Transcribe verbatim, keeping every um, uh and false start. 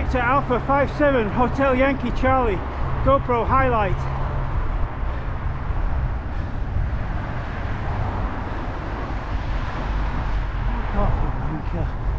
Victor Alpha five seven Hotel Yankee Charlie GoPro highlight. Off the bunker.